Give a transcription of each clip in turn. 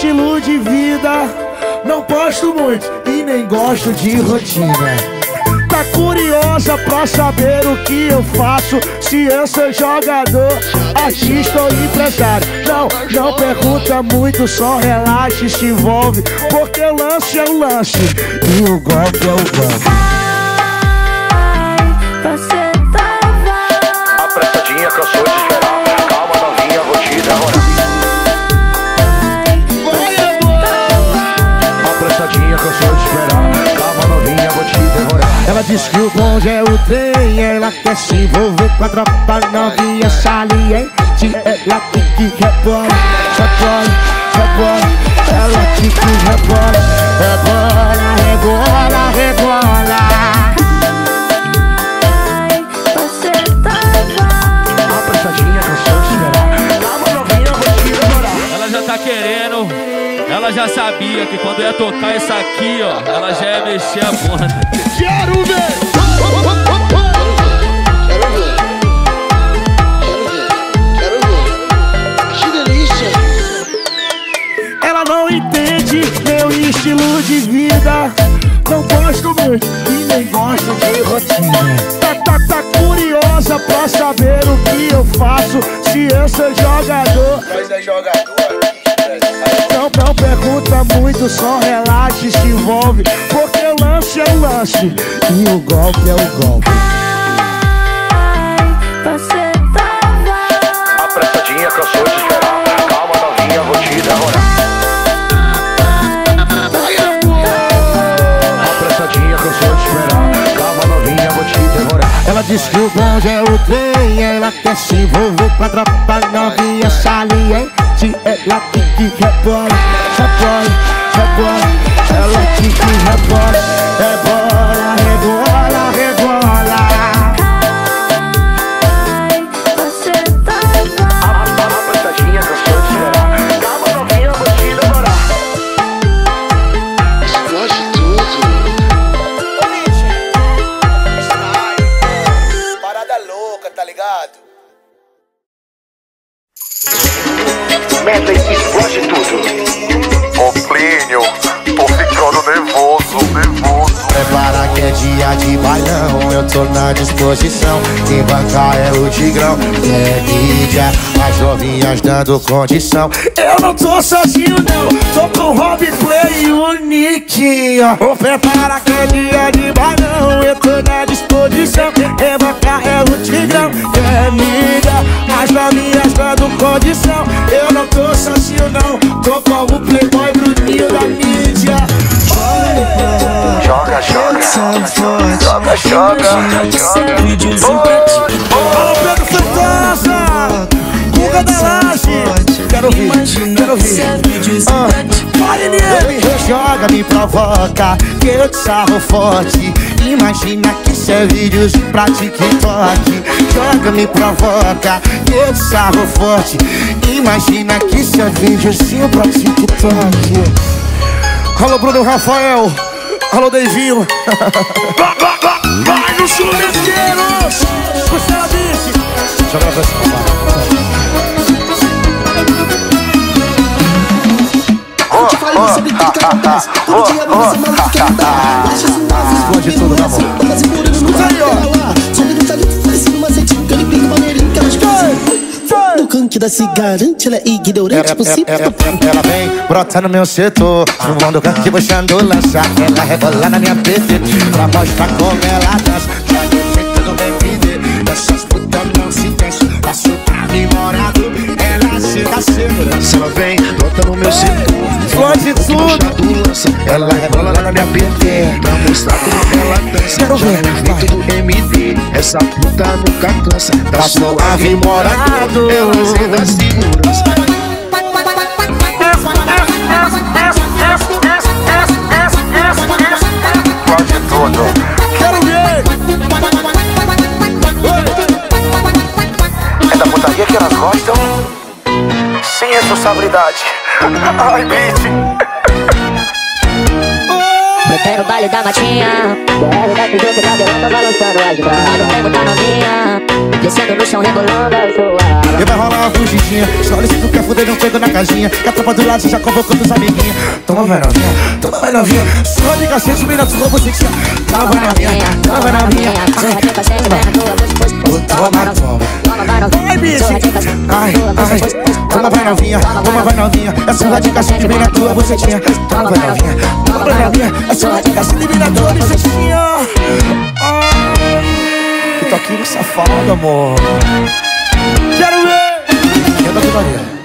estilo de vida. Não posto muito e nem gosto de rotina. Tá curiosa pra saber o que eu faço? Se eu sou jogador, artista ou empresário. Não pergunta muito, só relaxa e se envolve, porque o lance é o lance e o golpe é o golpe. Você tava apressadinha, cansou de esperar. Calma, novinha, vou te devorar. Apressadinha, cansou de esperar. Calma, novinha, vou te devorar. Ela diz que o bonde é o trem, ela quer se envolver com a tropa novinha saliente. Ela que rebola, rebola, rebola. Ela que rebola, rebola, rebola, rebola. Você tava Apressadinha, cansou de esperar. Calma, novinha, vou te devorar. Ela já tá querendo, ela já sabia que quando ia tocar isso aqui, ó, ela já ia mexer a bunda. Quero ver! Ela não entende meu estilo de vida. Não gosto muito e nem gosto de rotina. Tá curiosa pra saber o que eu faço? Se eu sou jogador, Mas é jogador. não pergunta muito, só relaxa e se envolve, porque o lance é o lance e o golpe é o golpe. Você tava Apressadinha, cansou de esperar. Calma, novinha, vou te devorar. Apressadinha, cansou de esperar. Calma, novinha, vou te devorar. Ela diz que o bonde é o trem, ela quer se envolver com a tropa novinha saliente. Ela que rebola, rebola, rebola. Ela que rebola, rebola, rebola, rebola. Você tava Apressadinha, cansou de esperar. Calma, novinha, vou te devorar. Explode tudo. Parada louca, tá ligado? Medley explode tudo. Ô Plínio, tô ficando nervoso. Prepara que é dia de bailão, eu tô na disposição. Quem bancar é o Tigrão, é mídia, as novinhas dando condição. Eu não tô sozinho não, tô com o Rob Play e o Nick. Ô, prepara que é dia de bailão, eu tô na disposição. Quem bancar é o Tigrão, é mídia, as novinhas dando condição. Eu não tô sozinho não, tô com o Playboy Bruninho da mídia. Joga, joga, joga, joga. Alô, Pedro Fantasma, Guga da Laje. Quero ouvir. Fale nele. Joga, me provoca, que eu te sarro forte. Imagina que isso é vídeos pra TikTok. Joga, me provoca, que eu te sarro forte. Imagina que isso é vídeos pra TikTok. Alô, Bruno Rafael. Alô, Deivinho. Vai no churrasqueiros. Costela Bife. Joga pra cima. Eu te falei sobre tudo que acontece. Todo dia você manda que não dá. Deixa esse nove. Explode tudo, tá bom. Escuta aí, ó. Sobe no talento, parecido uma setinha. Que ele pica maneirinho, que ela esquece. No canque da cigarante, ela é ignorante, possível. Ela vem, brota no meu setor, fumando canque, puxando lança. Ela rebola na minha PT, pra mostrar como ela dança. Já deu jeito do BBD, essas putas não se deixam. Passo aprimorado, ela se dá segurança. Ela vem, brota no meu setor, Explode tudo. ela rebola na minha PT, pra mostrar como ela dança. Quero ver, Já é feito do MD, essa puta nunca cansa. Tá suave morado, ela se dá segurança. Explode tudo. Quero ver. É da putaria que elas gostam? Sem responsabilidade. Ai, bitch. Botei no baile da matinha. BR da FG, cabelão tá balançando as braças. No tempo tá novinha, descendo no chão, rebolando a zoada. E vai rolar uma fugidinha. Escolhe se tu quer fuder, não pego na casinha. Que a tropa do lado já convocou dos amiguinhos. Toma vai novinha, toma vai novinha. Só de cacete, mina, tu roubo sexy. Toma vai novinha, toma vai novinha. Toma, toma. Vai, bicho. Ai, ai. Toma vai novinha, toma vai novinha. É surra de cacete, vem na tua bucetinha. Toma vai novinha, toma vai novinha. É surra de cacete, vem na tua bucetinha. Que toquinho safado, amor. Quero ver. Entra com Maria.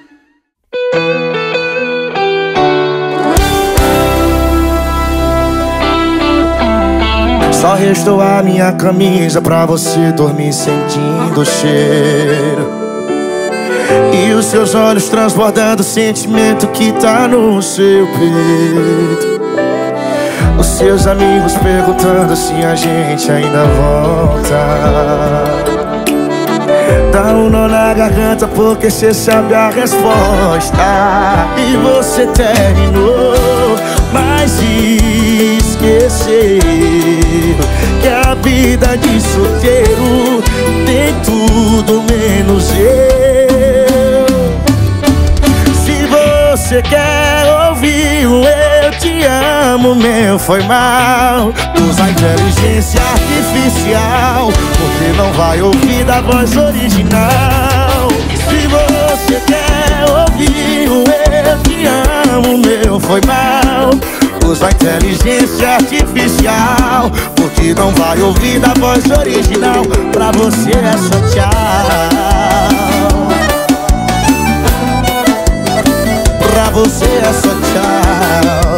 Só restou a minha camisa pra você dormir sentindo o cheiro. E os seus olhos transbordando o sentimento que tá no seu peito. Os seus amigos perguntando se a gente ainda volta. Dá um nó na garganta porque cê sabe a resposta. E você terminou, mas esqueceu que a vida de solteiro tem tudo menos eu. Se você quer ouvir o eu te amo, meu foi mal, usa inteligência artificial, porque não vai ouvir da voz original. Se você quer ouvir o eu te amo, meu foi mal, usa inteligência artificial, porque não vai ouvir da voz original. Pra você é só tchau. Pra você é só tchau.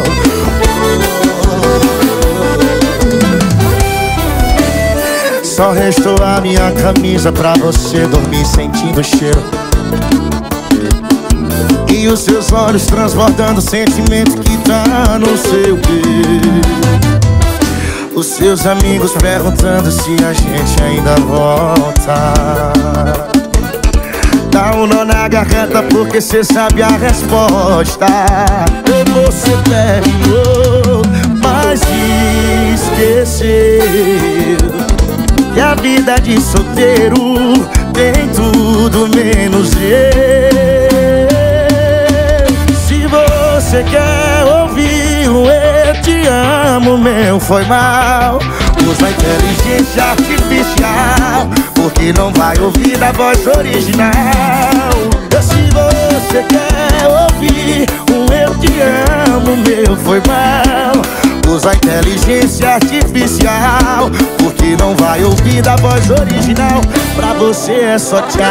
Só restou a minha camisa pra você dormir sentindo o cheiro. E os seus olhos transbordando o sentimento que tá no seu peito. Os seus amigos perguntando se a gente ainda volta. Dá um nó na garganta porque cê sabe a resposta. E você terminou, mas esqueceu que a vida de solteiro tem tudo menos eu. Se você quer ouvir o eu te amo, meu foi mal, usa inteligência artificial, porque não vai ouvir da voz original. Se você quer ouvir o eu te amo, meu foi mal, usa inteligência artificial, porque não vai ouvir da voz original. Pra você é só tchau.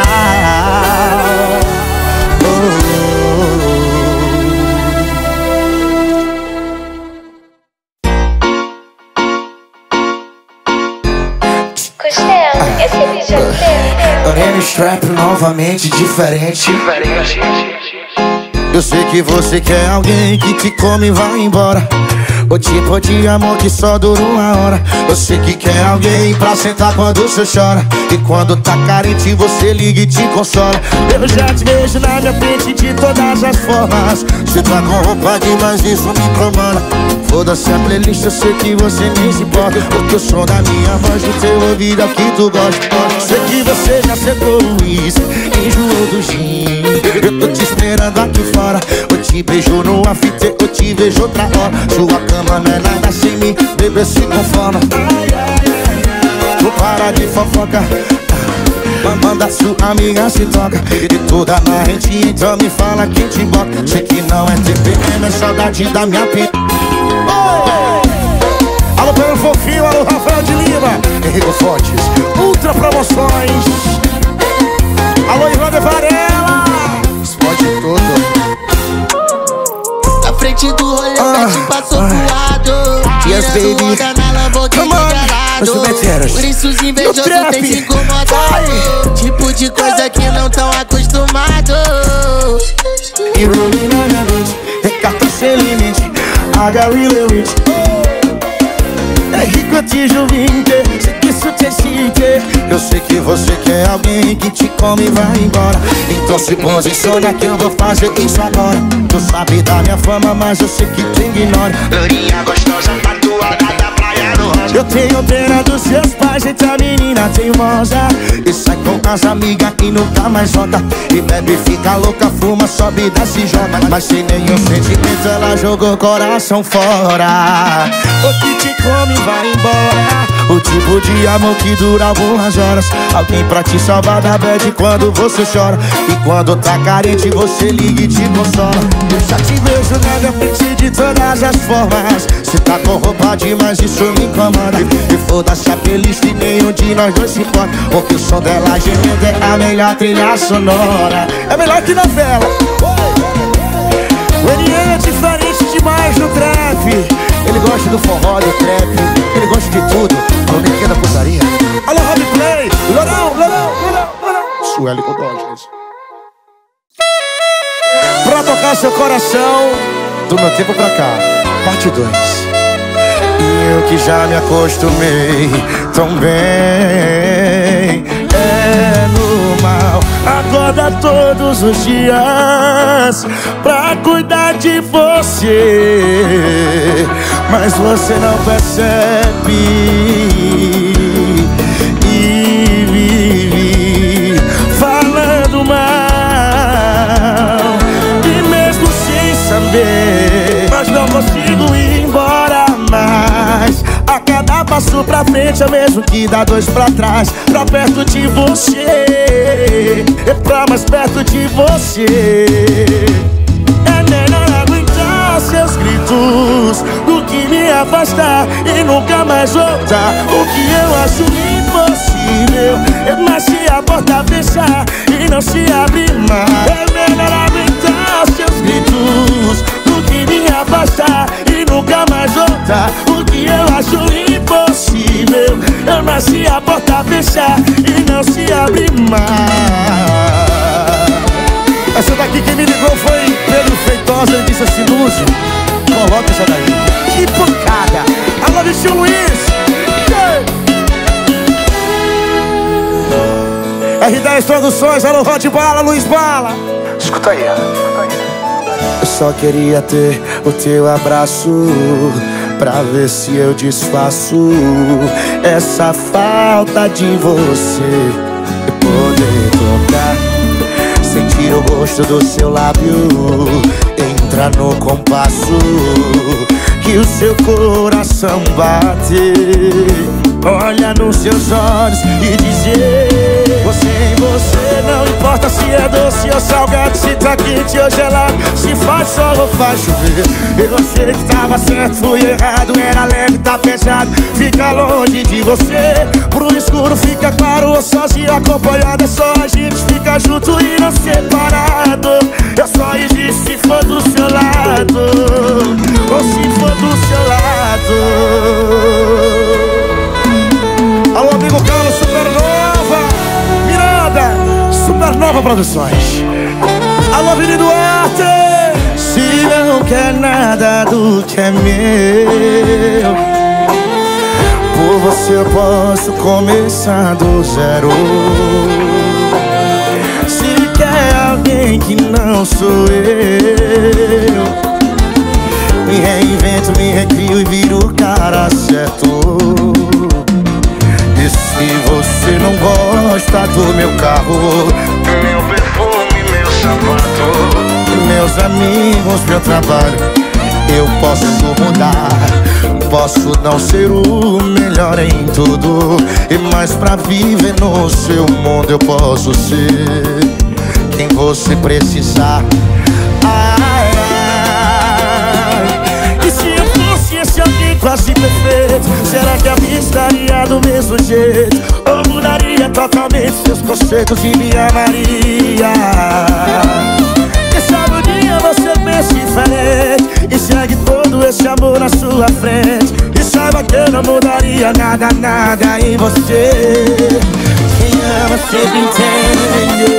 Costela, esse vídeo é teu. Orelha Strap novamente diferente. Eu sei que você quer alguém que te come e vai embora, o tipo de amor que só dura uma hora. Eu sei que quer alguém pra sentar quando você chora, e quando tá carente você liga e te consola. Eu já te vejo na minha frente de todas as formas. Você tá com roupa demais, isso me incomoda. Foda-se a playlist, eu sei que você nem se importa, porque o som da minha voz no teu ouvido é o que tu gosta. Sei que você já sentou isso, enjoou do gin. Eu tô te esperando aqui fora, eu te beijo no after, eu te vejo outra hora. Sua cama não é nada sem mim, bebê se conforma. Tu para de fofoca, manda sua amiga se toca, e toda na rede então me fala quem te bota. Sei que não é TPM, é saudade da minha pinta. Alô Pedro Fofinho, alô Rafael de Lima, Henrique Fortes, Ultra Promoções. Alô Irlanda Varela, explode tudo. Na frente do rolê, te passou voado. Yes, baby, come on. Por isso os invejosos têm se incomodado. Tipo de coisa que não tão acostumado. E rolling na minha mente, tem cartão sem limite, I got real rich. É rico, te juvinte, sei que isso te chique. Eu sei que você quer alguém que te come e vai embora. Então se posiciona que eu vou fazer isso agora. Tu sabe da minha fama, mas eu sei que tu ignora. Lourinha gostosa, tatuada da praia do rosa. Eu tenho pena dos seus pais, gente, a menina teimosa. E sai com as amigas e nunca mais volta. E bebe, fica louca, fuma, sobe e desce e joga. Mas sem nenhum sentimento ela jogou o coração fora. O que te come vai embora. O tipo de amor que dura algumas horas. Alguém pra te salvar da bad quando você chora. E quando tá carente você liga e te consola. Eu já te vejo na minha frente de todas as formas. Cê tá com roupa demais, isso me incomoda. E foda-se a playlist, nenhum de nós dois se importa. Porque o som dela gemendo é a melhor trilha sonora. É melhor que novela. O N é diferente demais no trap. Ele gosta do forró, do trap. Ele gosta de tudo, a única da putaria. Alô, Rob Play, Lorão. Sueli Godoges. Pra tocar seu coração, do meu tempo pra cá, parte 2. E eu que já me acostumei tão bem. É normal, acorda todos os dias pra cuidar de você, mas você não percebe e vive falando mal. E mesmo sem saber, mas não consigo ir embora mais. A cada passo pra frente é mesmo que dá 2 pra trás. Pra perto de você, é pra mais perto de você. É melhor aguentar seus gritos do que me afastar e nunca mais voltar. O que eu acho impossível é mais se a porta fechar e não se abrir mais. É melhor aguentar seus gritos do que me afastar e nunca mais voltar. O que eu acho impossível é mais se a porta fechar e não se abrir mais. Essa daqui quem me ligou foi Pedro Feitosa. Ele disse assim: Lúcio, coloca essa daí. Que pancada! Alô, Vitinho Luiz! R10 Produções, alô, Rod Bala, Luiz Bala. Escuta aí. Eu só queria ter o teu abraço pra ver se eu desfaço essa falta de você. E poder tocar, sentir o gosto do seu lábio, entrar no compasso que o seu coração bate. Olha nos seus olhos e dizer: você não importa se é doce ou salgado, se tá quente ou gelado, se faz sol ou faz chover. Eu sei que tava certo, fui errado, era leve, tá pesado. Fica longe de você, pro escuro fica claro, ou sozinho acompanhado. É só a gente ficar junto e não separado. Eu só existo se for do seu lado, ou se for do seu lado. Alô, amigo Carlos, Supernova Miranda, Supernova Produções. Alô, Vini Duarte. Se não quer nada do que é meu, por você eu posso começar do zero. Se quer alguém que não sou eu, me reinvento, me recrio e viro o cara certo. E se você não gosta do meu carro, meu perfume, meu sapato, meus amigos, meu trabalho, eu posso mudar. Posso não ser o melhor em tudo, mas pra viver no seu mundo eu posso ser quem você precisar. E se eu fosse esse alguém quase perfeito, será que a vida estaria do mesmo jeito? Ou mudaria totalmente seus conceitos e me amaria? Quem sabe um dia você pensa diferente e segue todo esse amor na sua frente. E saiba que eu não mudaria nada, nada em você. Quem ama sempre entende.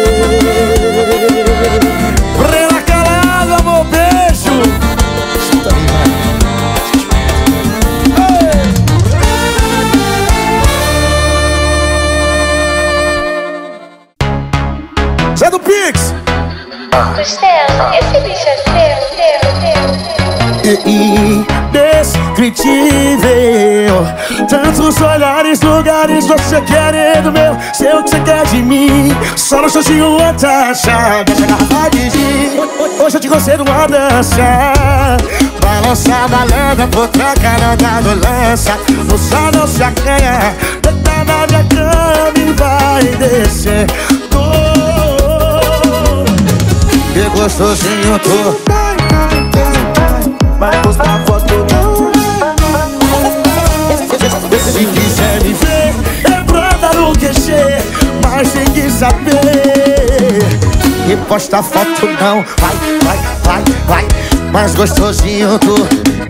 Brena Calado, amor, beijo. Escuta aí, vai. Castelo, esse bicho é seu. Indescritível, tantos olhares, lugares, você querendo meu. Sei o que você quer de mim, só não de uma taxa. Deixa a garrafa de gin, hoje eu te concedo uma dança. Balança malandra, potranca, não dando lança. No sol não se acanha, deita na minha cama e vai descer. Que gostosinho tô. Vai postar foto não. Se quiser me ver, é pra dar no QG, mas tem que saber. E posta foto não. Vai, vai, vai, vai. Mais gostosinho tu.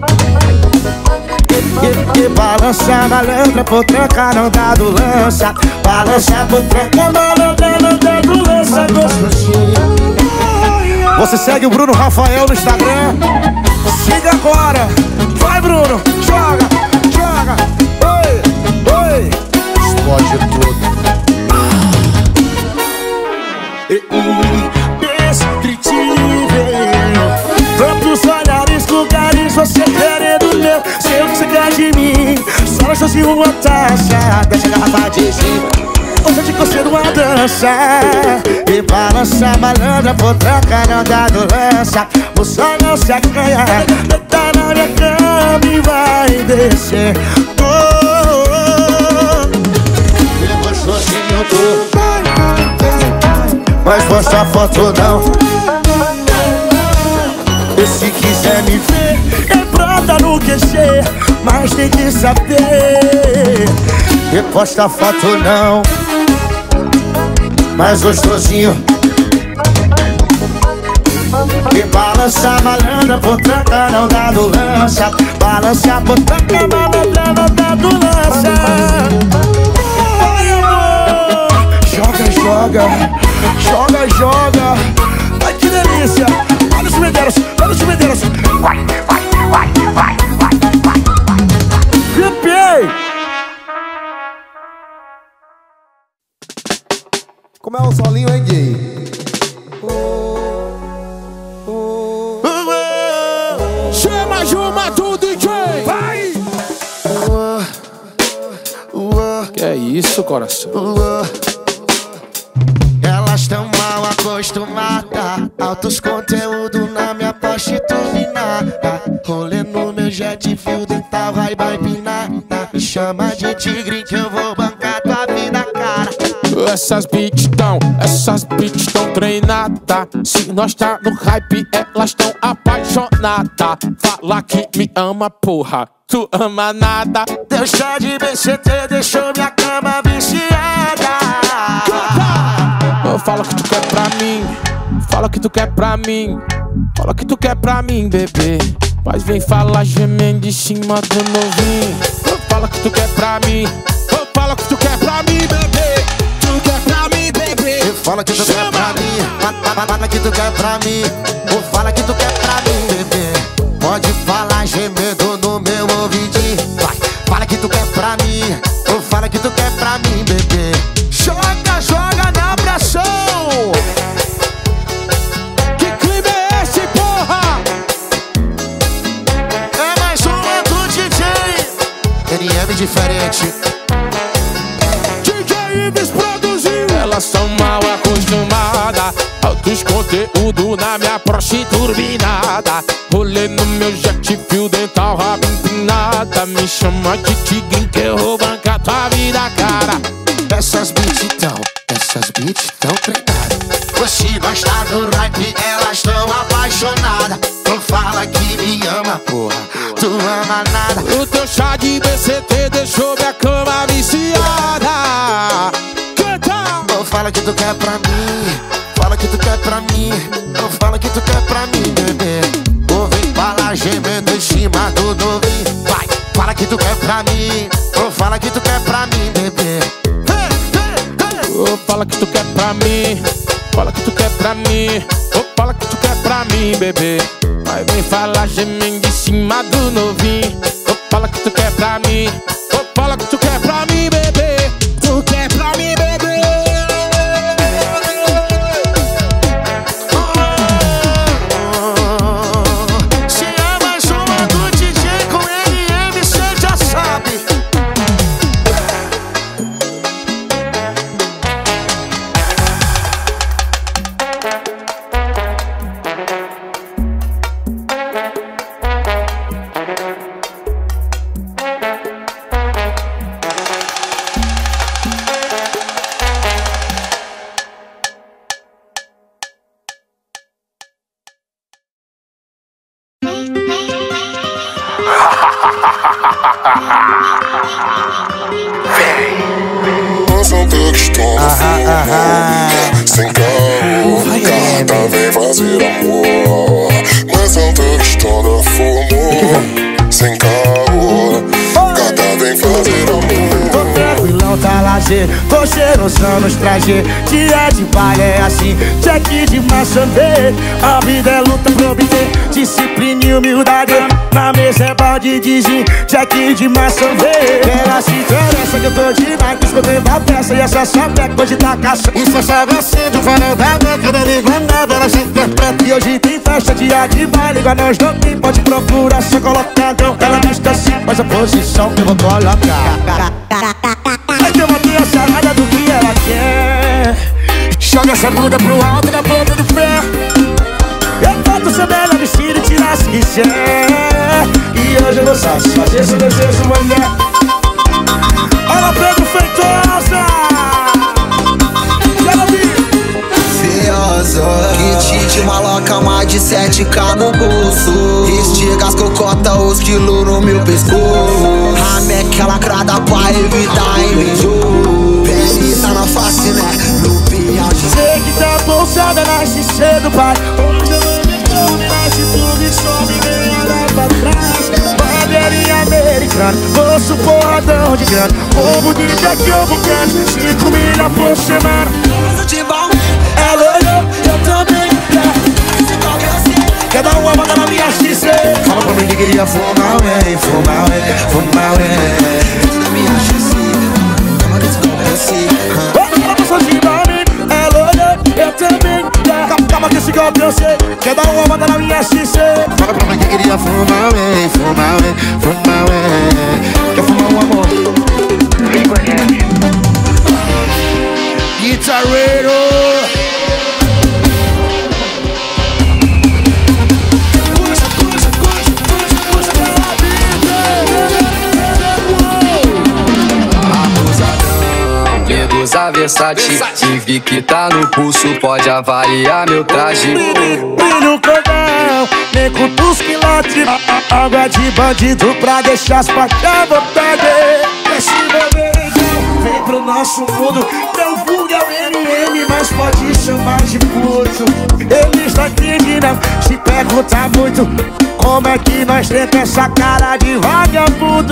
E balança malandra, potranca, não dá do lança. Balança potranca, malandra, não dá do lança. Gostosinho. Você segue o Bruno Rafael no Instagram. Siga agora. Vai, Bruno. Joga, joga. Oi, oi. Explode tudo. Indescritível, tantos olhares, lugares, você querendo meu. Sei o que você quer de mim, só não chance uma taxa. Deixa a garrafa de gin, hoje eu te concedo uma dança. E balança malandra, potranca, não dá do lança. O sol não se acanha, deita na minha cama e vai descer. Que gostosinho tu. Mas posta foto não. E se quiser me ver, é pra dar no QG, mas tem que saber. E posta foto não. Mais gostosinho. E balança malandra, potranca, não dá do lança. Balança potranca, malandra, não dá do lança. Ai, amor. Joga, joga. Joga, joga. Ai, que delícia. Olha os medeiros, olha os medeiros. Vai, vai, vai, vai, vai, vai. Grippei. Como é o solinho, hein, gay? Chama Juma do DJ. Vai. Que é isso, coração? Elas tão mal acostumadas. Altos conteúdo na minha poste turbinada. Rolê no meu jet, fio dental, vai empinada. Me chama de tigre que eu vou bancar tua vida, cara. Essas bitch tão treinadas. Se nós tá no hype, elas tão apaixonadas. Fala que me ama, porra, tu ama nada. Deixa de BCT, deixou minha cama viciada. Fala que tu quer pra mim, fala que tu quer pra mim, fala que tu quer pra mim, bebê. Mas vem falar gemendo em cima do novinho. Fala que tu quer pra mim, fala que tu quer pra mim, bebê. Tu quer pra mim, bebê. Fala que tu quer pra mim, fala que tu quer pra mim. Fala que tu quer pra mim, bebê. Pode falar gemendo no meu ouvidinho. Vai, fala que tu quer pra mim, fala que tu quer pra mim, bebê. Joga, joga na pressão. Que clima é esse, porra? É mais uma do DJ NM diferente. DJ Ives produziu. Elas são mal acostumadas. Altos conteúdo na minha prosti turbinada. Rolê no meu jet, fio dental, rabo empinada. Me chama de tigre que eu vou bancar tua vida, cara. Essas beats tão treinadas. Se nós tá no hype, elas tão apaixonadas. Tu fala que me ama, porra, tu ama nada. O teu chá de BCT deixou minha cama viciada. Canta! Fala que tu quer pra mim, fala que tu quer pra mim. Fala que tu quer pra mim, bebê. Vem falar gemendo em cima do novinho. Vai, fala que tu quer pra mim. Fala que tu quer pra mim, bebê. Fala que tu quer pra mim, fala que tu quer pra mim, fala que tu quer pra mim, bebê. Vai vem falar gemendo em cima do novinho. Fala que tu quer pra mim, fala que tu quer pra mim, bebê. Tu quer pra mim, bebê. São todos sem carro, gata vem fazer amor. Mas são todos toda fumo, sem carro, gata vem fazer amor. Tô tranquilão, tá lazer, tô cheirosão nos trajes. Dia de baile é assim, check de maçanê. A vida é luta pra obter disciplina e humildade. Na mesa é balde de gin, check de maçanê. Ela se interessa que eu tô demais, escutei uma peça e essa só pega hoje tá caixa. Isso é só você do farol da boca, não ligo nada, ela se interpreta. E hoje tem festa, dia de baile, igual nós não tem, pode procurar, só colocadão. Ela diz que assim, mas a posição que eu vou colocar. Aí eu matei a sarada do que ela quer. Joga essa bunda pro alto da ponta do pé. Eu boto seu belo vestido e tirar se quiser. E hoje eu vou satisfazer seu desejo, mulher. Olha Pedro Feitosa. Quero ouvir. Feioso, kit de maloca, mais de 7K no bolso. Estiga as cocota, os quilos no meu pescoço. Rameque lacrada pra evitar enjoo. Pele tá na face, né? No pinhal de... Sei que tá bolsada, nasce cedo, pai. Hoje eu vou me comer, nasce tudo e só me ganha lá pra trás. Bandeirinha americana, bolso porradão de grana. Ovo de jack, ovo quente, 5 milhas por semana. de bom, ela olhou, eu também quer dar uma banda na minha XC. Fala pra mim que queria fumar, ué, fumar, ué, fumar, ué. dentro da minha XC, cama desse compense. Ela passou de nome, ela olhou, eu também calma que esse golpe eu sei. Quer dar uma banda na minha XC. Fala pra mim que queria fumar, ué, fumar, ué, fumar, ué. Quer fumar um amor? Guitarreiro. Medusa Versace, e vi que tá no pulso, pode avaliar meu traje. Brilho cordão, nem com os quilotes. Água de bandido pra deixar as patas à vontade. Esse bebê vem pro nosso mundo. Meu vulgo é o MM, mas pode chamar de puto. Eles não acreditam, se perguntar muito como é que nós temos essa cara de vagabundo.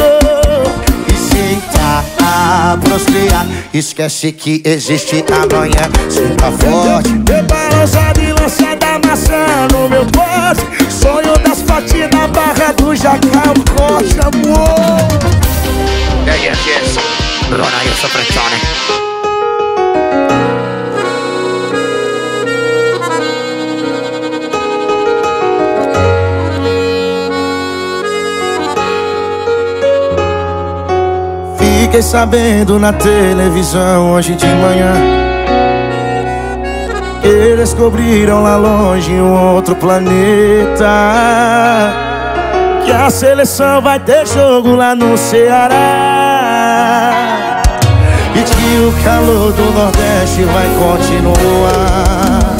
A prosperar, esquece que existe amanhã. Cê tá forte. Eu balançado e lançada maçã no meu poste. Sonho das patinhas na barra do jacal, corte, amor. Yes, Rona, io so pressione. Fiquei sabendo na televisão hoje de manhã que descobriram lá longe um outro planeta. Que a seleção vai ter jogo lá no Ceará. E que o calor do Nordeste vai continuar.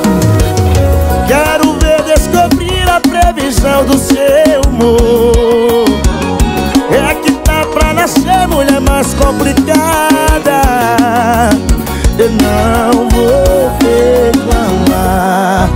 Quero ver descobrir a previsão do seu humor. É que tá pra nascer mulher mais complicada. Eu não vou reclamar,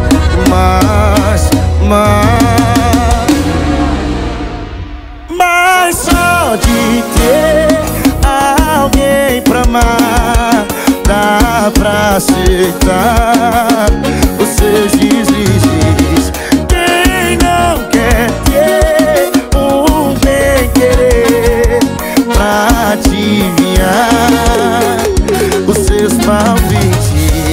mas só de ter alguém pra amar, dá pra aceitar os seus deslizes. Quem não quer ter um bem querer pra adivinhar os seus palpites?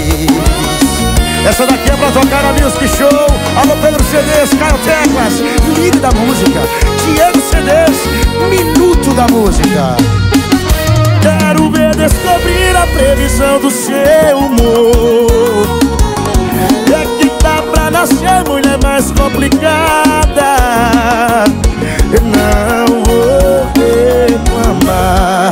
Essa daqui é pra tocar na Music Show. Alô Pedro CDs, Caio Teclas, líder da música. Diego CDs, minuto da música. Quero ver descobrir a previsão do seu humor. É que tá pra nascer mulher mais complicada. Eu não vou reclamar,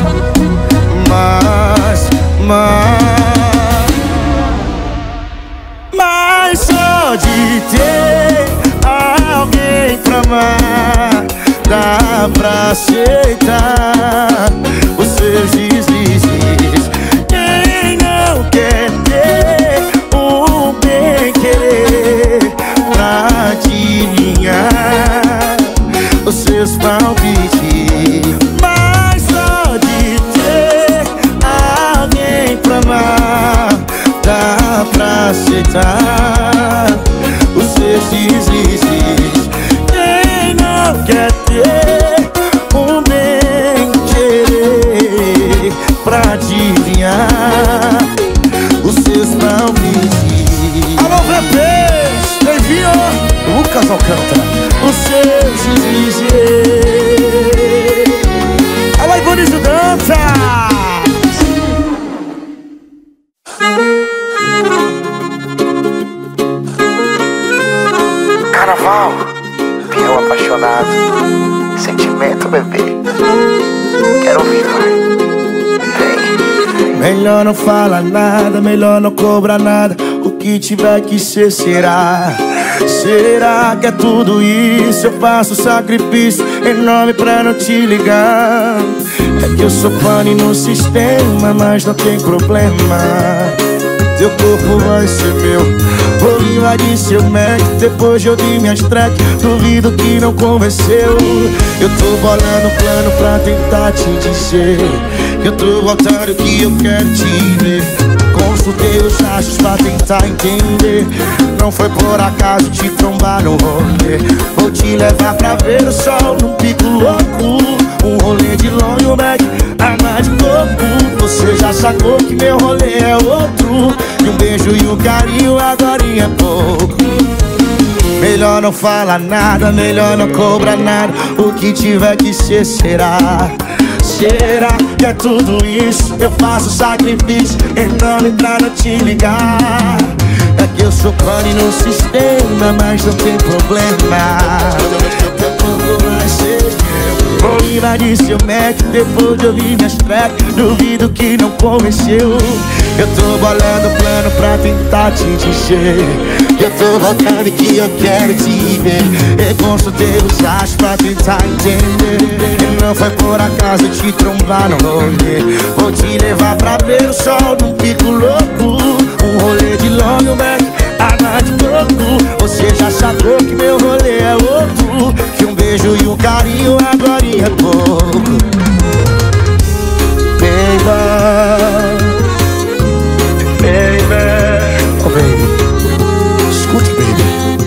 mas só de ter alguém pra amar, dá pra aceitar os seus deslizes. Quem não quer ter um bem-querer pra adivinhar os seus palpites? Mas só de ter alguém pra amar dá pra aceitar os seus deslizes. Quem não quer ter um bem-querer pra adivinhar os seus palpites? Alô, VP, Levinho, Lucas Alcântara, os seus deslizes. Alô, Ivanizo Dança. Carnaval, peão apaixonado, sentimento, bebê. Quero ouvir, vai. Vem. Melhor não fala nada, melhor não cobra nada. O que tiver que ser será. Será que é tudo isso? Eu faço sacrifício enorme pra não te ligar. É que eu sou pane no sistema, mas não tem problema. Teu corpo vai ser meu, vou invadir seu Mac. Depois de ouvir minhas tracks, duvido que não convenceu. Eu tô bolando um plano pra tentar te dizer que eu tô voltando, que eu quero te ver. Consultei os achos pra tentar entender. Não foi por acaso te trombar no rolê. Vou te levar pra ver o sol num pico louco. Um rolê de longe, um Mac, arma de coco. Você já sacou que meu rolê é outro. E um beijo e um carinho agora é pouco. Melhor não fala nada, melhor não cobra nada. O que tiver que ser será. Será que é tudo isso? Eu faço sacrifício enorme pra não te ligar. É que eu sou pane no sistema, mas não tem problema. Teu corpo vai ser meu, vou invadir seu Mac. Depois de ouvir minhas tracks, duvido que não convenceu. Eu tô bolando plano pra tentar te dizer que eu tô voltando e que eu quero te ver. Eu consultei os achos pra tentar entender. E não foi por acaso te trombar no rolê. Vou te levar pra ver o sol num pico louco. Um rolê de longe, um Mac, arma de coco. Você já sacou que meu rolê é outro. Que um beijo e um carinho agora é pouco. Baby, oh baby, escute, baby.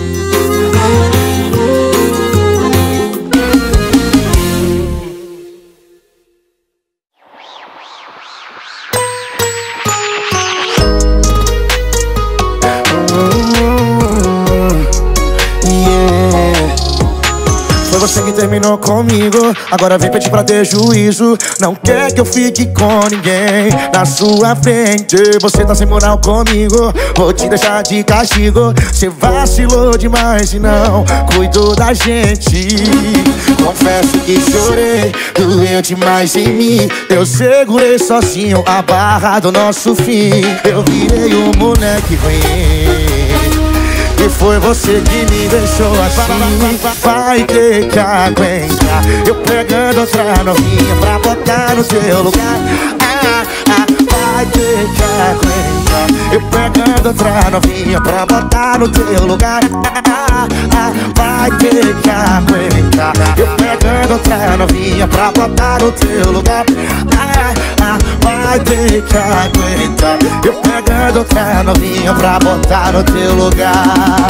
Foi você que terminou comigo, agora vem pedir pra ter juízo. Não quer que eu fique com ninguém na sua frente. Você tá sem moral comigo, vou te deixar de castigo. Você vacilou demais e não cuidou da gente. Confesso que chorei, doeu demais em mim. Eu segurei sozinho a barra do nosso fim. Eu virei um moleque ruim e foi você que me deixou assim. Vai ter que aguentar eu pegando outra novinha pra botar no teu lugar. Vai ter que aguentar eu pegando outra novinha pra botar no teu lugar. Vai ter que aguentar eu pegando outra novinha pra botar no teu lugar. Vai ter que aguentar eu pegando outra novinha pra botar no teu lugar.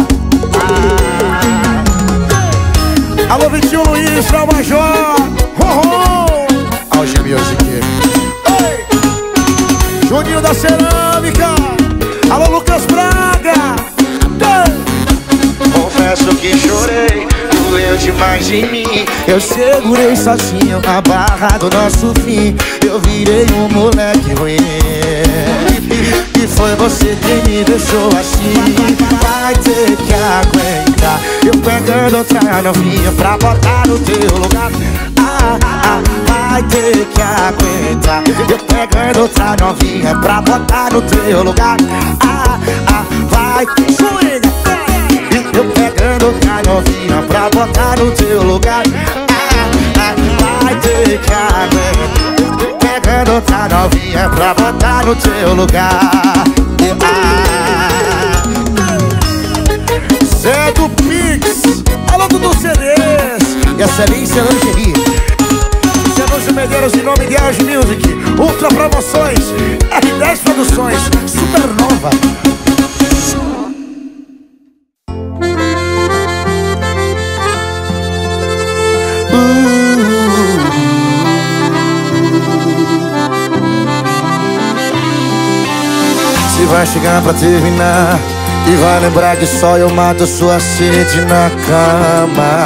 Alô, Vitinho Luiz, Frau Major, Auge Music, Juninho da Cerâmica, alô, Lucas Braga. Confesso que chorei, doeu demais em mim. Eu segurei sozinho a barra do nosso fim. Eu virei um moleque ruim e foi você que me deixou assim. Vai ter que aguentar eu pegando outra novinha pra botar no teu lugar. Vai ter que aguentar eu pegando outra novinha pra botar no teu lugar. Vai ter eu pegando outra novinha pra botar no teu lugar. Vai ter que aguento. Pegando outra novinha pra botar no teu lugar. Zé do Pix, alô do CDs e a Excelência Lingerie. Luciano Medeiros em nome de House Music, Ultra Promoções, R10 Produções, Supernova. Se vai chegar pra terminar e vai lembrar que só eu mato sua sede na cama.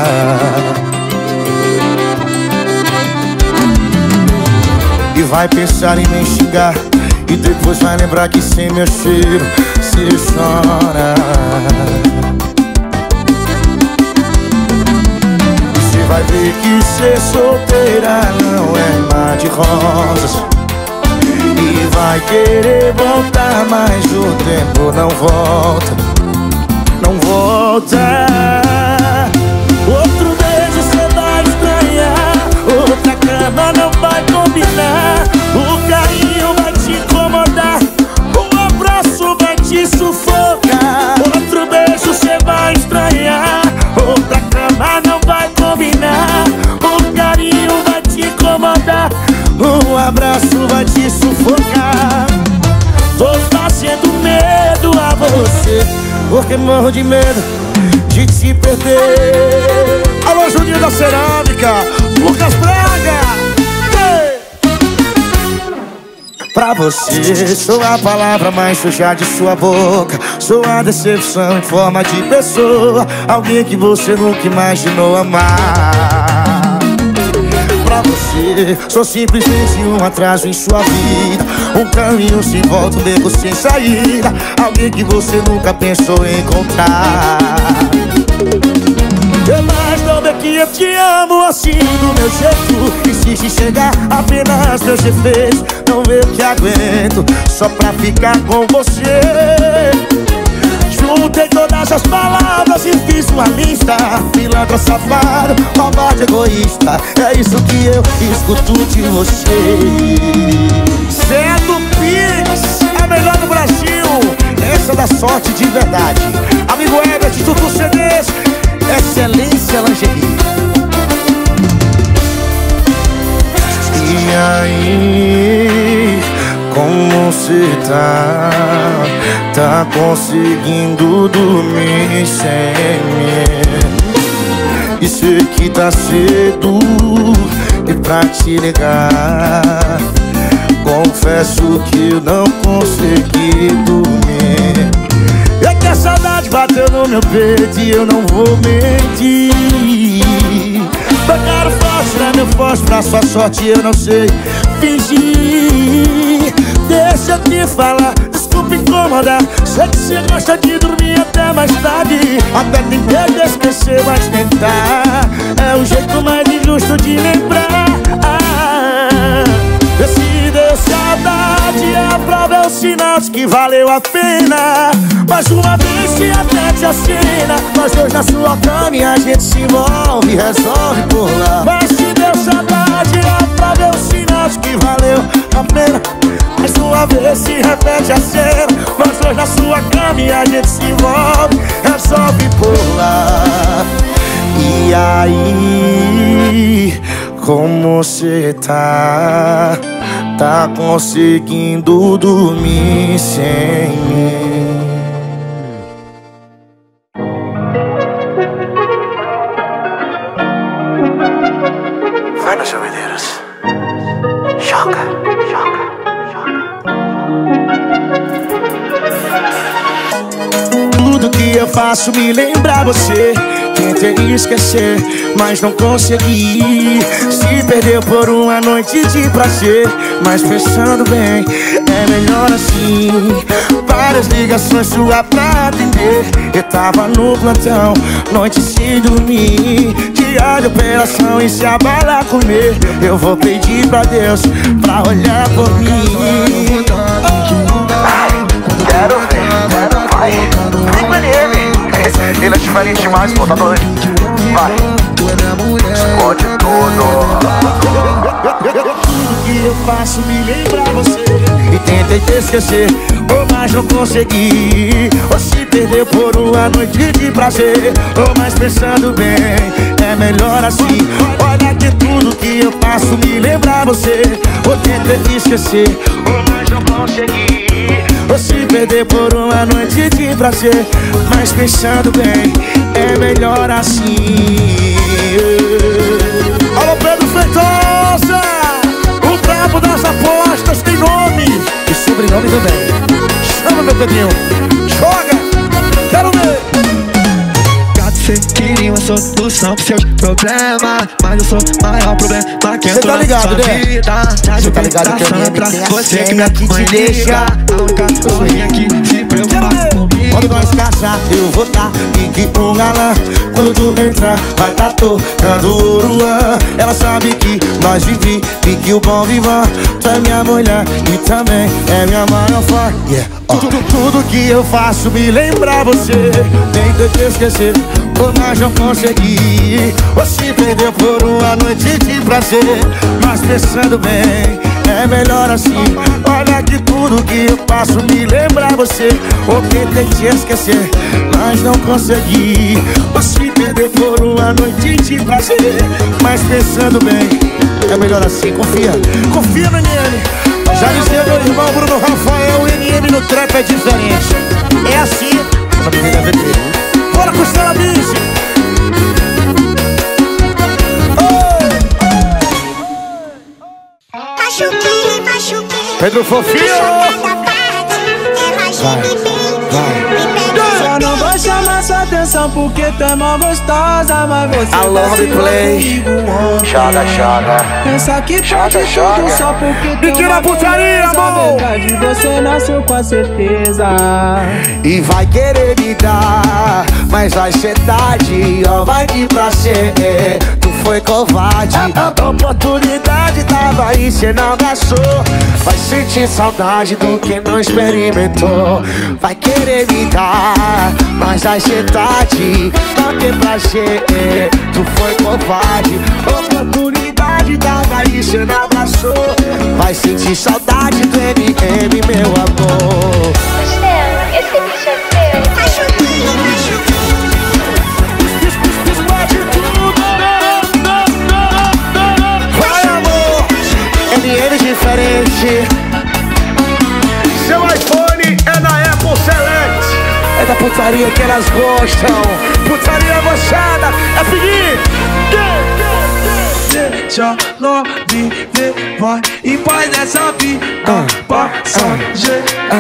E vai pensar em me xingar e depois vai lembrar que sem meu cheiro cê chora. Cê vai ver que ser solteira não é mar de rosas. E vai querer voltar, mas o tempo não volta. Não volta. Outro beijo cê vai estranhar, outra cama não vai combinar. O carinho vai te incomodar, o abraço vai te sufocar. Outro beijo cê vai estranhar, outra cama não vai combinar. O carinho vai te incomodar, o abraço vai te sufocar. Tô fazendo medo a você, porque morro de medo de te perder. Alô, Juninho da Cerâmica, Lucas Braga. Hey! Pra você, sou a palavra mais suja de sua boca. Sou a decepção em forma de pessoa, alguém que você nunca imaginou amar. Pra você, sou simplesmente um atraso em sua vida, um caminho sem volta, um beco sem saída, alguém que você nunca pensou em encontrar. Mas não vê que eu te amo assim do meu jeito. Insiste em chegar apenas meus defeitos. Não vê que aguento só pra ficar com você. Juntei todas as palavras e fiz uma lista. Pilantra, safado, covarde, egoísta. É isso que eu escuto de você. Zé do Pix, a melhor do Brasil. Essa da sorte de verdade. Amigo Herbert, Tutu CDs, Excelência Lingerie. E aí, como cê tá? Tá conseguindo dormir sem mim? E sei que tá cedo e pra te ligar, confesso que eu não consegui dormir. É que a saudade bateu no meu peito e eu não vou mentir. Tocaram forte na meu forte, pra sua sorte eu não sei fingir. Deixa eu te falar, desculpa incomodar. Sei que você gosta de dormir até mais tarde. Até tentei esquecer, mas tentar é o jeito mais injusto de lembrar. Se deu saudade, a prova é o sinal de que valeu a pena. Mais uma vez se repete a cena, nós dois na sua cama e a gente se envolve e resolve por lá. Mas se deu saudade, a prova é o sinal de que valeu a pena. Mais uma vez se repete a cena, nós dois na sua cama e a gente se envolve, resolve por lá. E aí, como cê tá? Tá conseguindo dormir sem mim? Vai nos Medeiros. Joga, joga, joga. Tudo que eu faço me lembra você. Tentei esquecer, mas não consegui. Se perdeu por uma noite de prazer, mas pensando bem, é melhor assim. Várias ligações sua pra atender. Eu tava no plantão, noite sem dormir. Dia de operação e se a bala comer, eu vou pedir pra Deus pra olhar por mim. Quero ver, vai. Fica nele. Ele é diferente demais, pô, tá doido. Vai. Explode tudo. faço me lembrar você. E tentei te esquecer, oh, mas não consegui. Ou se perdeu por uma noite de prazer, oh, mas pensando bem, é melhor assim. Olha que tudo que eu faço me lembrar você. Ou tentei te esquecer, oh, mas não consegui. Ou se perder por uma noite de prazer, mas pensando bem, é melhor assim. Alô, Pedro Feitosa, o brabo das apostas tem nome e sobrenome também. Chama, meu Pedrinho, joga, quero ver. Gato, cê queria uma solução pro seu problema, mas eu sou o maior problema que cê tá ligado, né? Cê tá ligado que eu nem pra tem a você que senha minha que mãe te deixa. A única coisinha que se preocupa comigo. Quando nós casar, eu vou tá pique um galã. Quando tu entrar, vai tá tocando Oruan. Ela sabe que nós vive, pique o bom vivan. Tu é minha mulher e também é minha maior fã. Yeah. Tudo que eu faço me lembra você. Tentei te esquecer, mas não consegui. Você perdeu por uma noite de prazer, mas pensando bem, é melhor assim. Olha que tudo que eu faço me lembra você. Eu tentei te esquecer, mas não consegui. Você perdeu por uma noite de prazer, mas pensando bem, é melhor assim. Confia, confia no NM. Já dizia meu irmão Bruno Rafael, o NM no trap é diferente. É assim, essa menina deve ter. Bora com Stella Bici. Pedro Fofinho. Só não vou chamar sua atenção porque tu é mó gostosa, mas você Alô, replay. Joga, joga. Pensa que pode tudo só porque tem tira a putaria, amor. verdade, você nasceu com a certeza. E vai querer me dar, mas vai ser tarde, ó, vai vir pra ser. Tu foi covarde, a oportunidade tava aí, cê não abraçou. Vai sentir saudade do que não experimentou. Vai querer me dar, mas vai ser tarde, não tem prazer. Tu foi covarde, oportunidade tava aí, cê não abraçou. Vai sentir saudade do MM, meu amor. Stella, esse bicho é teu. Diferente. Seu iPhone é na Apple Select. É da putaria que elas gostam. Putaria gostada. É seguir. Deixa ela viver, vai e faz essa vida passageira.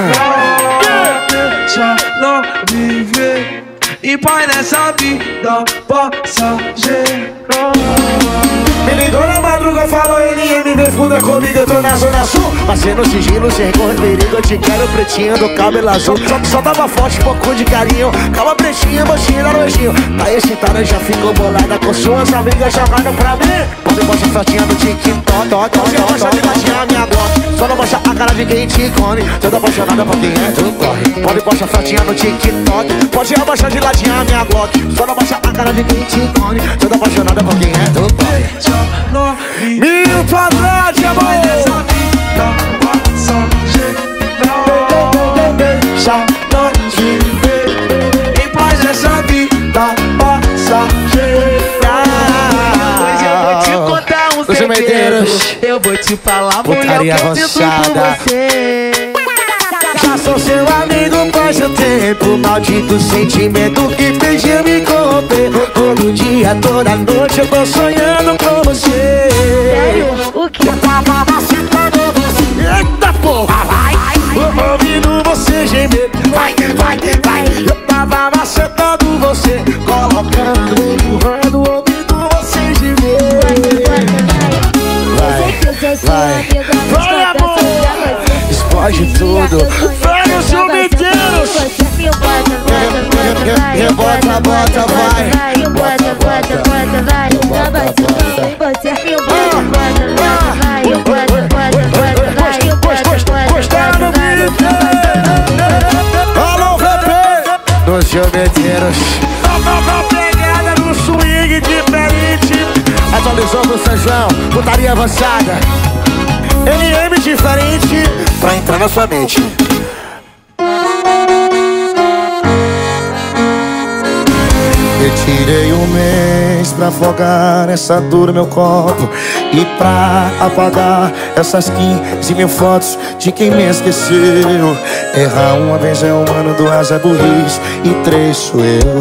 Deixa ela viver e faz essa vida passageira. Me ligou na madruga, falou NM, vem funda comigo, eu tô na zona sul. Fazendo sigilo, sem correr perigo, eu te quero pretinho do cabelo azul. Só tava forte, pouco de carinho. Calma pretinha, mocinha, nojinho. Tá excitada, já ficou bolada com suas amigas jogando pra mim. Pode mostrar fotinha no TikTok, pode mostrar de latinha minha Glock. Só não mostra a cara de quem te come. Toda apaixonada por quem é, tu corre. Pode mostrar fotinha no TikTok, pode abaixar de latinha minha Glock. Só não mostra a cara de quem te come. Toda apaixonada por quem é, tu corre. Milton Andrade, amor. Deixa nós viver em paz essa vida passageira. Mas eu vou te contar um segredo. Eu vou te falar, mulher, que eu sinto por você. Já sou seu amigo faz um tempo. Maldito sentimento que fez eu me corromper. Todo dia, toda noite eu tô sonhando com você. Sério? O que? Eu tava macetando você. Eita porra, vai. Ouvindo você gemer. Vai, vai, vai. Eu tava macetando você. Colocando, empurrando, ouvindo você gemer. Vai, vai. Vai, amor. Explode tudo. Vai os umideiros. Rebota, bota, vai. Bota, bota, bota, vai. Você me bota, bota, bota, vai. Bota, bota, bota, vai. Bota, bota, alô, VP. Nos geometeiros. Nova pegada no swing diferente. Atualizando o São João, putaria avançada. LM diferente pra entrar na sua mente. Eu tirei um mês pra afogar essa dor no meu corpo e pra apagar essas 15 mil fotos de quem me esqueceu. Errar uma vez é humano, duas é burrice e três sou eu.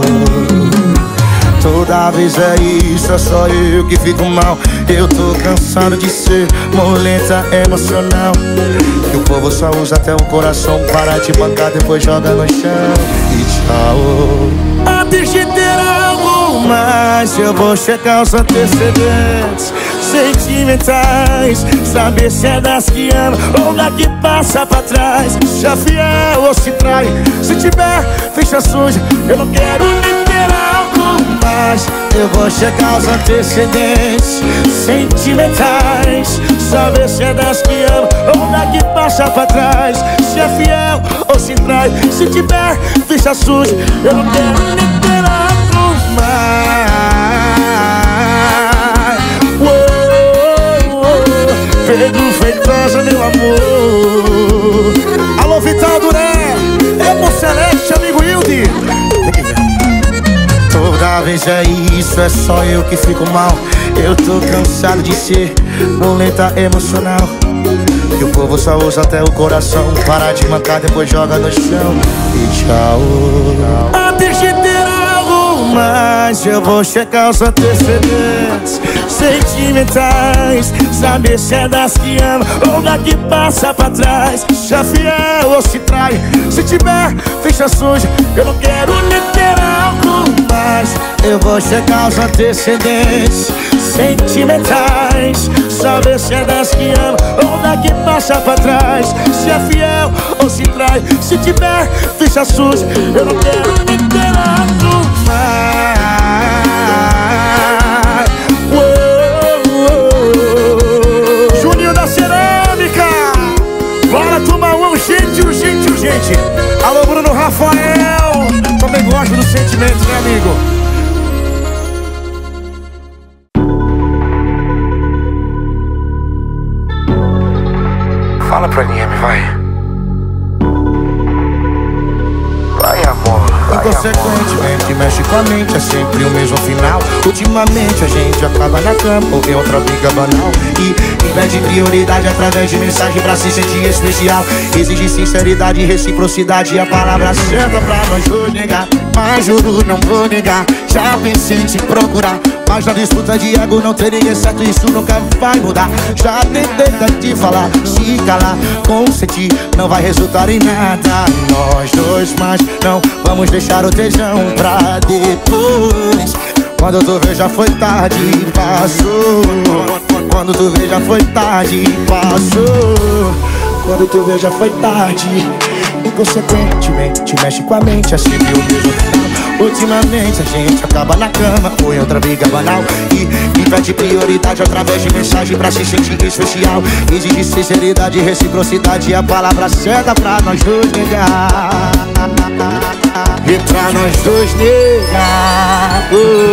Toda vez é isso, é só eu que fico mal. Eu tô cansado de ser moleta emocional. E o povo só usa até o coração para te bancar, depois joga no chão e tchau. Antes de ter algo mais, eu vou checar os antecedentes sentimentais, saber se é das que ama ou da que passa pra trás. Se é fiel ou se trai, se tiver ficha suja, eu não quero nem ter algo mais. Eu vou checar os antecedentes sentimentais, saber se é das que ama ou da que passa pra trás. Se é fiel ou se trai, se tiver ficha suja, eu não quero nem ter algo mais. Pedro Feitosa, meu amor. Alô, Vital Duré, Emo Celeste, amigo Hilde. Toda vez é isso, é só eu que fico mal. Eu tô cansado de ser boleta emocional. E o povo só usa até o coração para de mancar, depois joga no chão e tchau. Antes de ter algo mais, eu vou checar os antecedentes sentimentais, saber se é das que ama ou da que passa pra trás. Se é fiel ou se trai, se tiver ficha suja, eu não quero nem ter algo mais. Eu vou checar os antecedentes sentimentais, saber se é das que ama ou da que passa pra trás. Se é fiel ou se trai, se tiver ficha suja, eu não quero nem ter algo mais. Juninho da Cerâmica, bora tomar um urgente, urgente, urgente. Alô, Bruno Rafael, também gosto do sentimento, né, amigo? Fala pro LM, vai. Vai, amor. Inconsequentemente mexe com a mente, é sempre o mesmo final. Ultimamente a gente acaba na cama ou em outra briga banal. E pede prioridade através de mensagem pra se sentir especial. Exige sinceridade e reciprocidade, a palavra certa pra nós dois negar. Mas juro, não vou negar, já pensei em te procurar, mas na disputa de ego não tem ninguém certo, isso nunca vai mudar. Já tentei te falar, se calar, consentir, não vai resultar em nada. Nós dois, mas não vamos deixar o tesão pra depois. Quando tu vê já foi tarde, passou. Quando tu vê já foi tarde, passou. Quando tu vê já foi tarde. Inconsequentemente mexe com a mente, é sempre o mesmo final. Ultimamente a gente acaba na cama ou em outra briga banal. E pede prioridade através de mensagem pra se sentir especial. Exige sinceridade e reciprocidade, a palavra certa pra nós dois negar. E pra nós dois negar.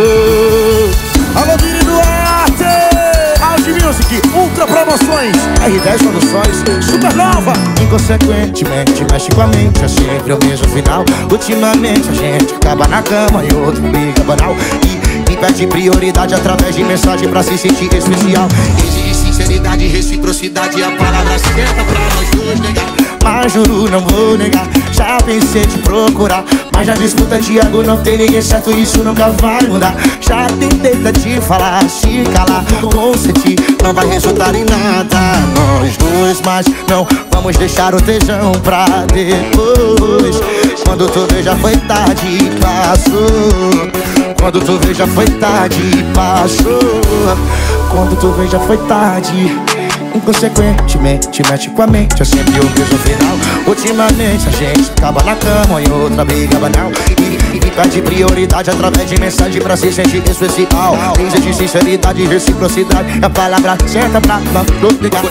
Alô, Vini Duarte, Auge Music, Ultra Promoções, R10 Produções, Supernova. Inconsequentemente mexe com a mente, é sempre o mesmo final. Ultimamente a gente acaba na cama e outra briga banal. E pede prioridade através de mensagem pra se sentir especial. Exige sinceridade e reciprocidade, a palavra certa pra nós dois negar. Mas juro, não vou negar, já pensei em te procurar, mas na disputa de ego não tem ninguém certo, isso nunca vai mudar. Já tentei te falar, se calar, consentir, não vai resultar em nada. Nós dois, mas não vamos deixar o tesão pra depois. Quando tu vê já foi tarde, passou. Quando tu vê já foi tarde, passou. Quando tu vê já foi tarde. Inconsequentemente mexe com a mente, é sempre o mesmo final. Ultimamente a gente acaba na cama em outra briga banal. E pede prioridade através de mensagem pra se sentir especial. Exige sinceridade e reciprocidade, é a palavra certa pra não ligar.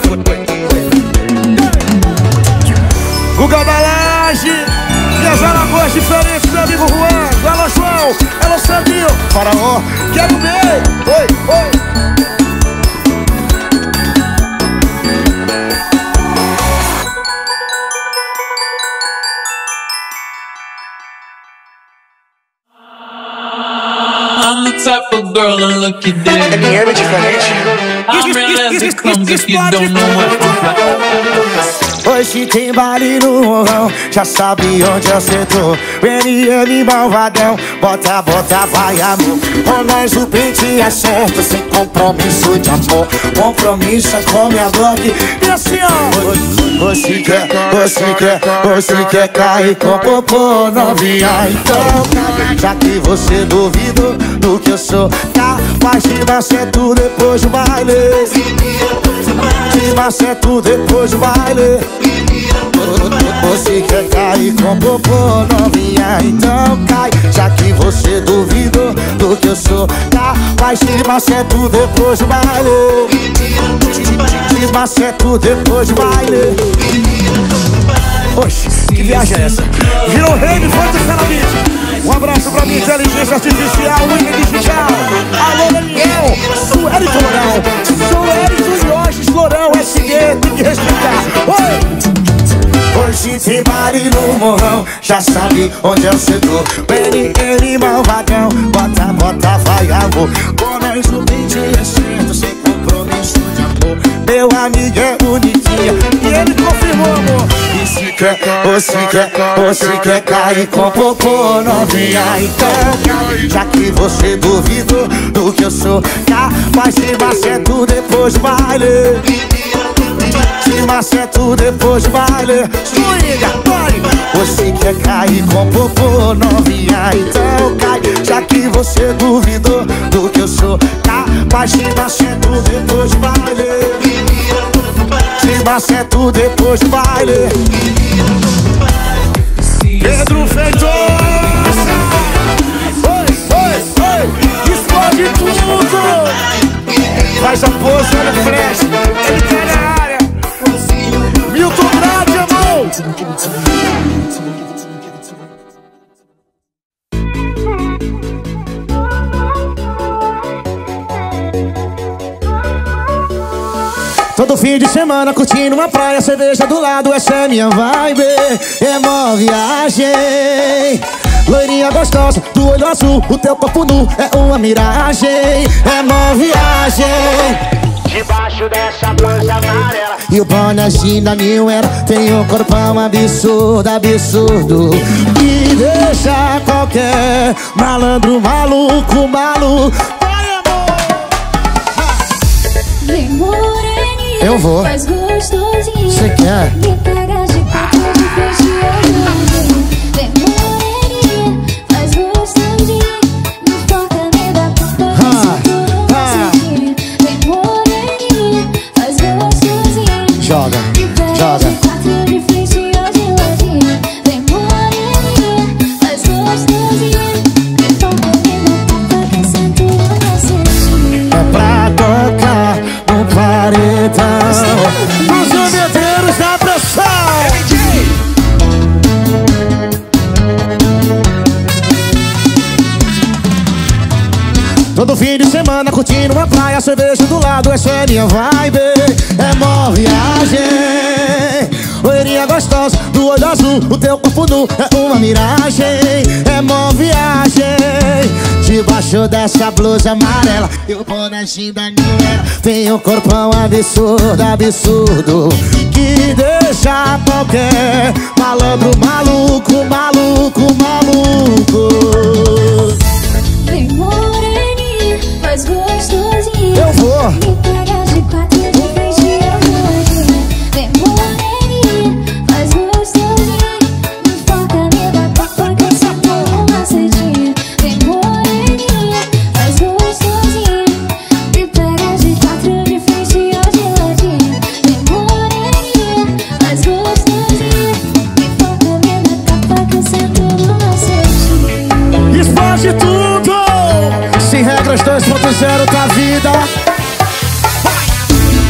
Guga da Laje e as Alagoas diferentes, meu amigo Juan. Alô, João, alô, Sandinho, Faraó, quero ver. Oi, oi. world and look at this. MM é diferente. I'm real as it comes if you don't know what. Hoje tem baile no morrão, já sabe onde eu tô. BNM malvadão, bota, bota, vai amor. Com nós o pente é certo, sem compromisso de amor. Compromisso é com minha bloque. E assim ó, você quer cair com popô novinha. Então, já que você duvidou do que eu sou, capaz de nascer tudo depois do baile. De nascer tudo depois do baile. Você quer cair com popô novinha, então cai. Já que você duvidou do que eu sou, capaz de nascer tudo depois do baile. De nascer tudo depois do baile. Oxe, que viagem é essa? Virou rei de força canabis. Um abraço pra minha inteligência artificial, Winnie Digital. Alô, Daniel, Sueli Florão. Sueli Jorge Florão, SG, tem que respeitar. Oi! Hoje tem baile no morrão, já sabe onde eu tô. BNM malvadão, bota, bota, vai amor. Com nós o beat é certo, sem compromisso de amor. Meu amigo é bonitinha e ele confirmou amor. E se quer, você quer cair com popô novinha, então já que você duvidou do que eu sou, capaz de nascer tudo depois do baile. De nascer tudo depois do baile. Swinga, vai! Você quer cair com popô novinha, então cai. Já que você duvidou do que eu sou, capaz de nascer tudo depois do baile. De nascer tudo depois do baile. Pedro Feitosa! Oi, oi, oi! Explode tudo! Faz a pose, olha o flash. Ele tá na área. Milton Grade, amor! Todo fim de semana curtindo uma praia, cerveja do lado, essa é minha vibe. É mó viagem. Loirinha gostosa, do olho azul, o teu corpo nu é uma miragem. É mó viagem. Debaixo dessa blusa amarela e o bonezinho da New Era tem um corpão absurdo, absurdo, que deixa qualquer malandro maluco, maluco. Vai, amor! Vem moreninha, eu vou. faz gostosinho. Você quer? Me pega de quatro de frente e olho. Vem moreninha, faz gostosinho. Me toca, me dá pra fazer. Vem moreninha, faz gostosinho. Joga, joga. De quatro de frente e olho. Vem moreninha, faz gostosinho. Me toca, me dá pra fazer. Sento no macete. É pra tocar no paredão dos zombeteiros da pressão. Todo fim de semana curtindo uma praia, cerveja do lado, essa é minha vibe. É mó viagem. Loirinha gostosa, do olho azul, o teu corpo nu é uma miragem. É mó viagem. Debaixo dessa blusa amarela e o bonezinho da New Era tem um corpão absurdo, absurdo, que deixa qualquer malandro maluco, maluco, maluco. Vem moreninha, faz gostosinho. Eu vou. Me pega de quatro de frente e olho. Vem moreninha, faz gostosinho. Me toca, me dá pra porque eu só tô no macete. Vem moreninha, faz gostosinho. Me pega de quatro de frente e olho. Vem moreninha, faz gostosinho. Me toca, me dá pra porque eu só tô no macete. Explode tudo! Sem regras 2.0 da vida.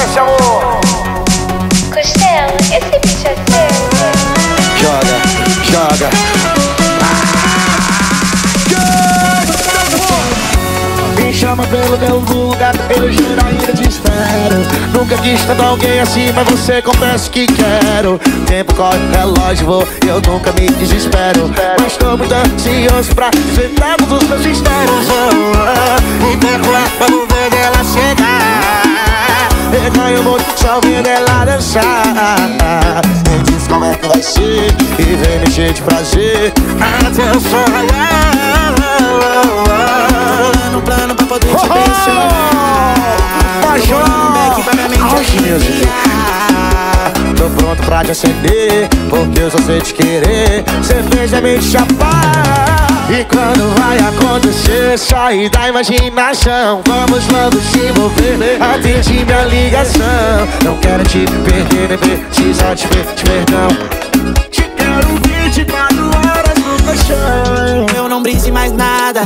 desce, amor. Costela, esse bicho é seu. Joga. Me chama pelo meu lugar, eu juro ainda te espero. Nunca quis tanto alguém assim, mas você confessa que quero. Tempo corre, relógio vou, eu nunca me desespero. Mas tô muito ansioso pra enfrentar todos os meus mistérios. E perco lá quando ver ela chegar. Eu ganho muito só vendo ela dançar. Me diz como é que vai ser e vem me encher de prazer até o sol raiar. No plano pra poder te abençoar. Major, House Music. Tô pronto pra te acender, porque eu só sei te querer. Cê fez a mente chapar. E quando vai acontecer, sair da imaginação. Vamos logo se envolver, atende minha ligação. Não quero te perder, nem precisar te ver não. Te quero 24 horas no colchão. Eu não brise mais nada.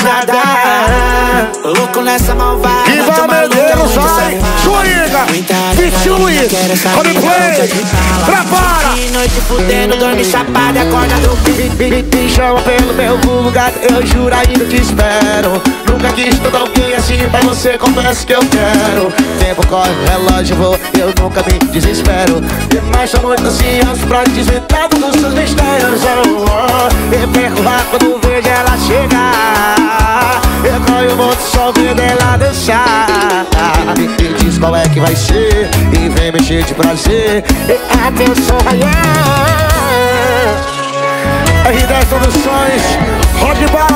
Louco nessa malvada. E vai Medeiros, sai, Suíga, Pitch Luiz, Roleplay, prepara. De noite fudendo, dorme chapado e acorda do Me chama pelo meu lugar, eu juro ainda te espero. Nunca quis tanto alguém assim, mas você confessa que eu quero. Tempo corre, relógio vou, eu nunca me desespero. Mas tô muito ansioso pra desventar todos os seus mistérios. Eu perco lá quando vejo ela chegar. Eu ganho muito só vendo ela dançar. Me diz qual é que vai ser e vem me encher de prazer até o sol raiar. R10 Produções, Rock Bala.